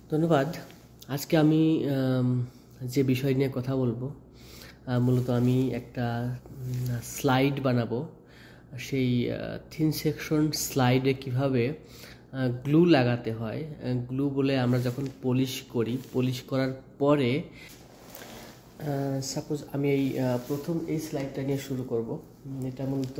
ধন্যবাদ। আজকে আমি যে বিষয় নিয়ে কথা বলবো, মূলত আমি একটা স্লাইড বানাবো। সেই থিন সেকশন স্লাইডে কিভাবে গ্লু লাগাতে হয়। গ্লু বলে আমরা যখন পলিশ করার পরে সাপোজ আমি প্রথম এই স্লাইডটা নিয়ে শুরু করব। এটা মূলত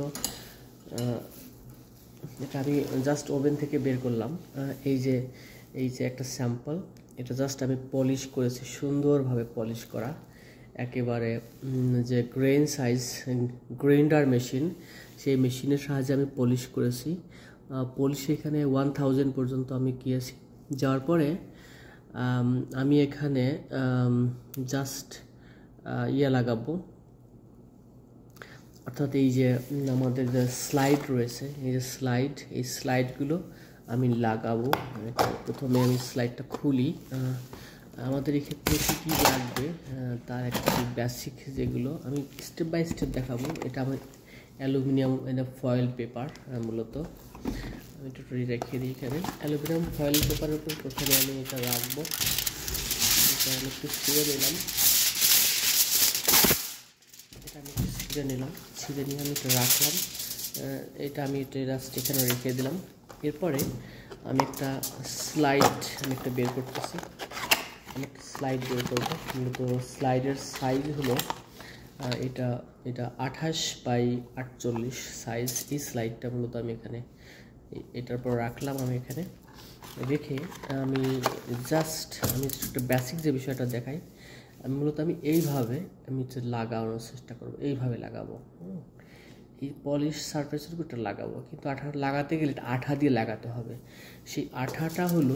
এটা আমি জাস্ট ওভেন থেকে বের করলাম। এই যে একটা স্যাম্পল, এটা জাস্ট আমি পলিশ করেছি, সুন্দরভাবে পলিশ করা একেবারে। যে গ্রাইন্ডার মেশিন, সেই মেশিনের সাহায্যে আমি পলিশ করেছি। পলিশ এখানে 1000 পর্যন্ত আমি গিয়েছি। যাওয়ার পরে আমি এখানে জাস্ট লাগাবো, অর্থাৎ এই যে আমাদের যে স্লাইড রয়েছে, এই স্লাইডগুলো আমি লাগাবো। প্রথমে আমি স্লাইডটা খুলি। আমাদের এক্ষেত্রে কী লাগবে তার একটা বেসিক, যেগুলো আমি স্টেপ বাই স্টেপ দেখাবো। এটা আমার অ্যালুমিনিয়াম ফয়েল পেপার, মূলত আমি একটু রেখে দিই এখানে। অ্যালুমিনিয়াম ফয়েল পেপারের উপর প্রথমে আমি এটা রাখবো। এটা আমি একটু ছিঁড়ে নিলাম, ছিঁড়ে নিয়ে আমি এটা রাখলাম। এটা আমি জাস্ট এখানে রেখে দিলাম। এরপরে আমি একটা বের করতেছি। আমি একটা স্লাইড বের করবো। মূলত স্লাইডের সাইজ হলো এটা 28x48 সাইজ। এই স্লাইডটা মূলত আমি এখানে এটার পর রাখলাম। আমি এখানে রেখে আমি একটা বেসিক যে বিষয়টা দেখাই। মূলত আমি এইভাবে লাগানোর চেষ্টা করবো, এইভাবে লাগাবো। এই পলিশ সারফেসের উপরটা লাগাবো, কিন্তু আঠা লাগাতে গেলে আঠা দিয়ে লাগাতে হবে। সেই আঠাটা হলো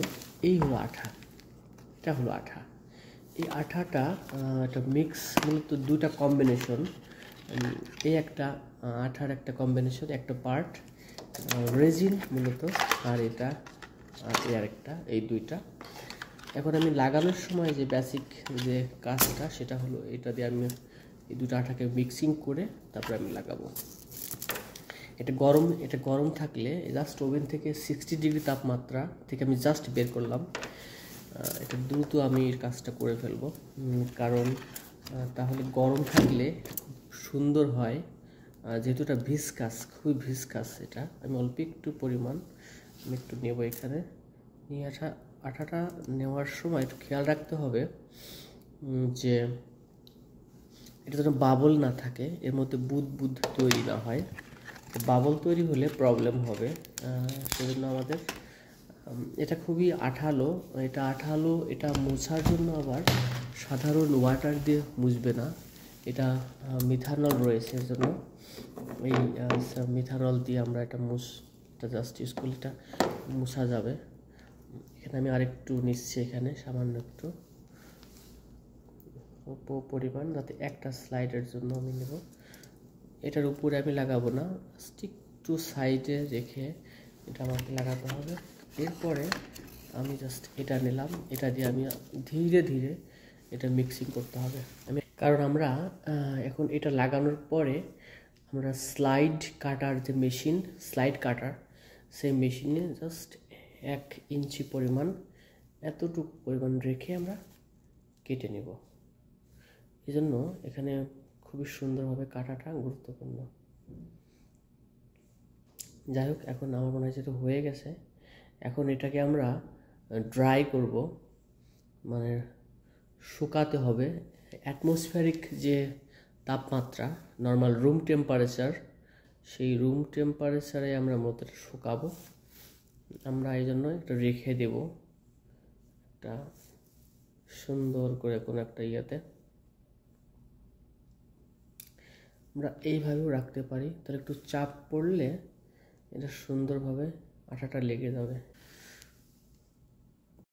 এটা হলো আঠা। এই আঠাটা একটা মিক্স, মূলত দুটা কম্বিনেশন। এই একটা আঠার একটা কম্বিনেশন, একটা পার্ট রেজিন মূলত, আর এটা আরেকটা, এই দুইটা। এখন আমি লাগানোর সময় যে বেসিক যে কাজটা, সেটা হলো এটা দিয়ে আমি এই দুটো আঠাকে মিক্সিং করে তারপরে আমি লাগাবো। এটা গরম থাকলে জাস্ট ওভেন থেকে 60 ডিগ্রি তাপমাত্রা থেকে আমি জাস্ট বের করলাম। এটা দ্রুত আমি এর কাজটা করে ফেলবো, কারণ তাহলে গরম থাকলে খুব সুন্দর হয়। যেহেতু এটা খুবই ভিসকাস, এটা আমি অল্প একটু পরিমাণ আমি একটু নেব এখানে নিয়ে আঠাটা নেওয়ার সময় একটু খেয়াল রাখতে হবে যে এটা যেন বাবল না থাকে, এর মধ্যে বুদবুদ তৈরি না হয়। বাবল তৈরি হলে প্রবলেম হবে। সেজন্য আমাদের এটা খুবই আঠালো। এটা মোছার জন্য আবার সাধারণ ওয়াটার দিয়ে মুছবে না, এটা মিথানল রয়েছে। এর জন্য এই মিথানল দিয়ে আমরা এটা জাস্ট ইউজ করলে এটা মোছা যাবে। এখানে আমি আরেকটু নিচ্ছি, এখানে সামান্য একটু পরিমাণ, যাতে একটা স্লাইডের জন্য আমি নেব। এটার উপরে আমি লাগাবো না, একটু সাইডে রেখে এটা আমাকে লাগাতে হবে। এরপরে আমি জাস্ট এটা নিলাম, এটা দিয়ে আমি ধীরে ধীরে এটা মিক্সিং করতে হবে। কারণ আমরা এখন এটা লাগানোর পরে আমরা স্লাইড কাটার, সেই মেশিনে জাস্ট 1 ইঞ্চি পরিমাণ, এতটুকু পরিমাণ রেখে আমরা কেটে নেব। এই জন্য এখানে খুবই সুন্দরভাবে কাটাটা গুরুত্বপূর্ণ। যাই হোক, এখন আমার মনে হয় যেটা হয়ে গেছে। এখন এটাকে আমরা ড্রাই করব, মানে শুকাতে হবে। অ্যাটমসফিয়ারিক যে তাপমাত্রা, নর্মাল রুম টেম্পারেচার, সেই রুম টেম্পারেচারে আমরা মূলত শুকাবো। আমরা এই জন্য এটা রেখে দেব একটা সুন্দর করে কোনো একটা ইয়েতে। আমরা এইভাবেও রাখতে পারি, তাহলে একটু চাপ পড়লে এটা সুন্দরভাবে আঠাটা লেগে যাবে।